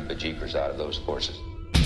bejeepers out of those forces.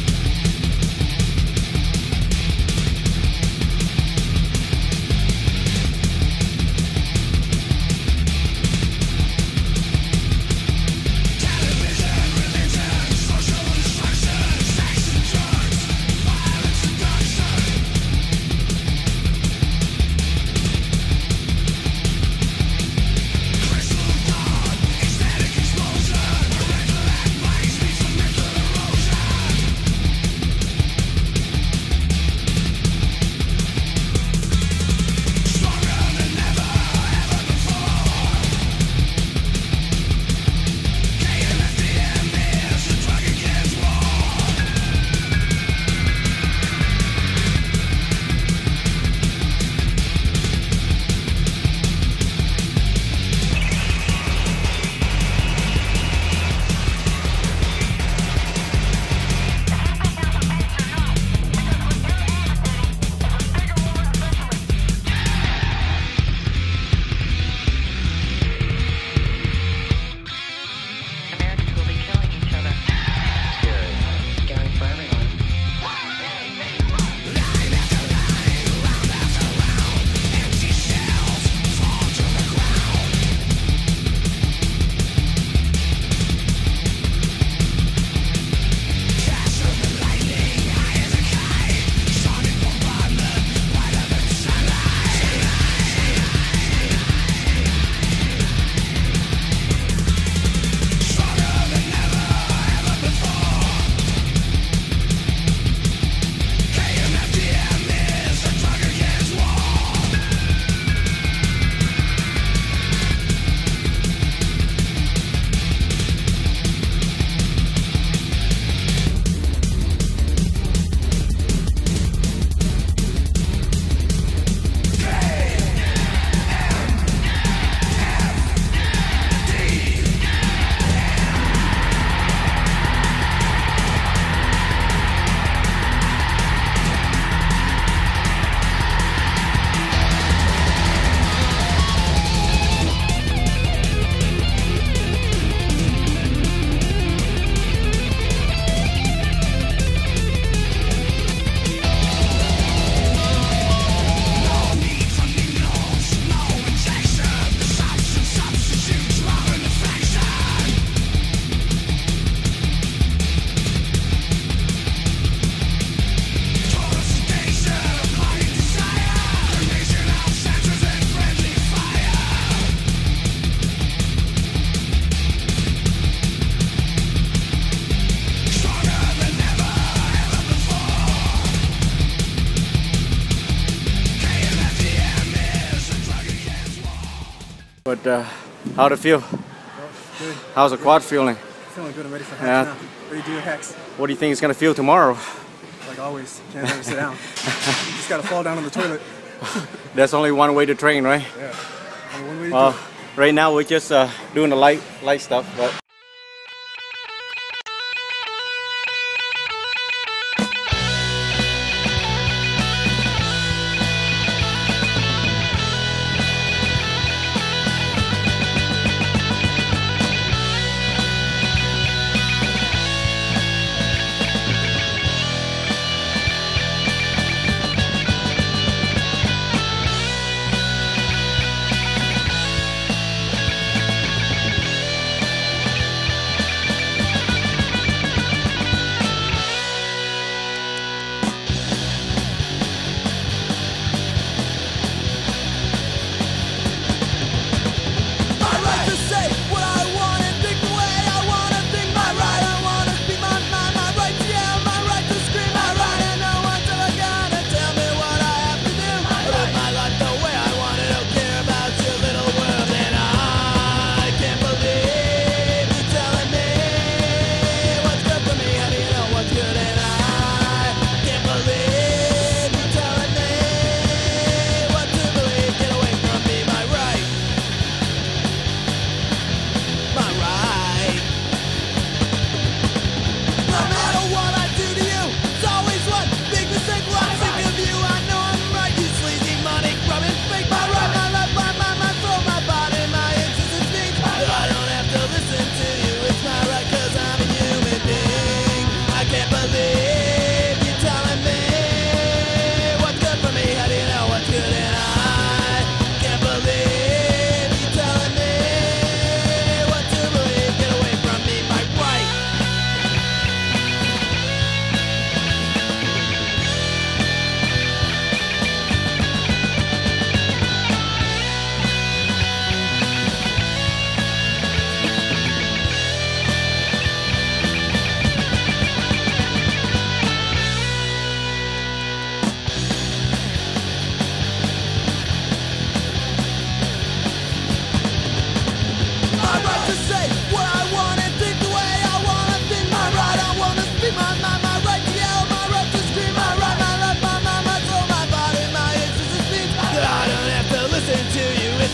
But how'd it feel? Good. How's the quad feeling? Feeling good. I'm ready for hex now. Ready to do hex. What do you think it's gonna feel tomorrow? Like always, can't ever sit down. You just gotta fall down on the toilet. There's only one way to train, right? Yeah. Only one way to do it. Right now we're just doing the light stuff, but.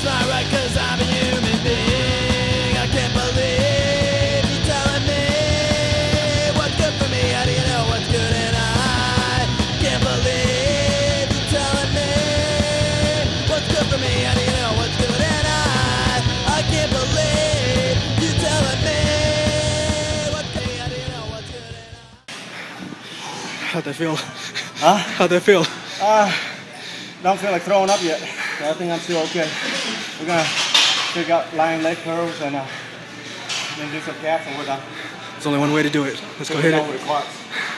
it's not right cause I'm a human being. I can't believe you telling me what's good for me. How do you know what's good? And I can't believe you telling me what's good for me. How do you know what's good? And I can't believe you telling me what's good. How do you know what's good? And How'd that feel? Huh? How'd that feel? Don't feel like throwing up yet. So I think I'm still okay. We're gonna figure out lying leg curls and then do some calves and we're done. There's only one way to do it. Let's go We're hit done it. with the quads.